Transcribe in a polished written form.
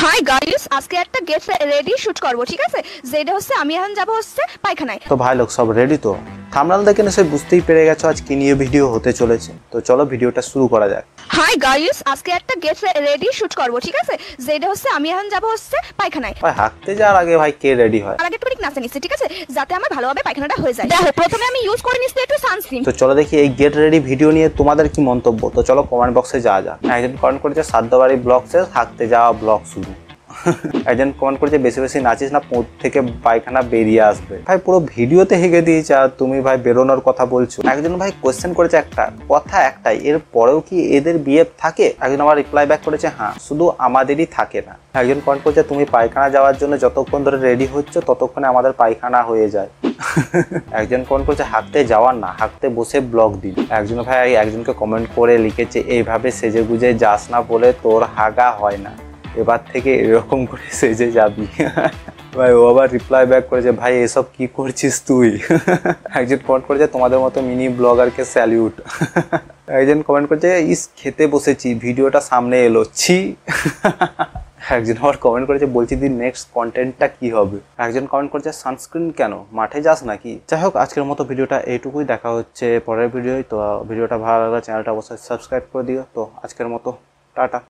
Hi guys, আজকে একটা get ready shoot করব, ঠিক আছে? যেটা হচ্ছে আমি এখন যাব হচ্ছে পায়খানায়। তো ভাই লোক সব রেডি তো? থাম্বনেল দেখে নিশ্চয়ই বুঝতেই পেরে গেছো আজ কি নিয়ে ভিডিও হতে চলেছে। তো চলো ভিডিওটা শুরু করা যাক। হাই গাইস, আজকে একটা গেট রেডি শুট করব, ঠিক আছে? যেটা হচ্ছে আমি এখন যাব হচ্ছে পায়খানায়। ভাই হাঁটতে যাওয়ার আগে ভাই কে রেডি হয়? তার আগে একটু নাচতে নিচ্ছি, ঠিক আছে? যাতে আমার ভালোভাবে পায়খানাটা হয়ে যায়। দেখো, প্রথমে আমি ইউজ করে নিচ্ছি একটু সানস্ক্রিন। তো চলো দেখি এই গেট রেডি ভিডিও নিয়ে তোমাদের কি মন্তব্য। তো চলো কমেন্ট বক্সে যাওয়া যাক। একজন কমেন্ট করেছে সাদ্দাবাড়ি ব্লগ শেষ, হাঁটতে যাওয়া ব্লগ শুরু। একজন কমেন্ট করেছে বেশি বেশি নাচিস না, পোঁত থেকে পায়খানা বেরিয়ে আসবে। ভাই পুরো ভিডিওতে হেগে দিয়েছে আর তুমি ভাই বেরোনোর কথা বলছো। একজন ভাই কোয়েশ্চেন করেছে একটা কথা একটাই, এর পরেও কি এদের বিয়ে থাকে? একজন আবার রিপ্লাই ব্যাক করেছে হ্যাঁ, শুধু আমাদেরই থাকে না। একজন কমেন্ট করেছে তুমি পায়খানা যাওয়ার জন্য যতক্ষণ ধরে রেডি হচ্ছে ততক্ষণে আমাদের পায়খানা হয়ে যায়। একজন কমেন্ট করেছে হাঁটতে যাওয়ার না, হাঁটতে বসে ব্লগ দিল। একজন ভাই একজনকে কমেন্ট করে লিখেছে এইভাবে সেজে গুজে যাস না বলে তোর হাগা হয় না, এবার থেকে এরকম করে সেজে যাবি। ভাই ও আবার রিপ্লাই ব্যাক করেছে ভাই এসব কি করছিস তুই। একজন কমেন্ট করেছে তোমাদের মতো মিনি ব্লগারকে স্যালিউট। একজন কমেন্ট করেছে ইস খেতে বসেছি ভিডিওটা সামনে এলো ছি। একজন আবার কমেন্ট করেছে বলছি দি নেক্সট কন্টেন্টটা কি হবে। একজন কমেন্ট করেছে সানস্ক্রিন কেন, মাঠে যাস নাকি? যাই হোক আজকের মতো ভিডিওটা এইটুকুই, দেখা হচ্ছে পরের ভিডিওয়। তো ভিডিওটা ভালো লাগলে চ্যানেলটা অবশ্যই সাবস্ক্রাইব করে দিও। তো আজকের মতো টাটা।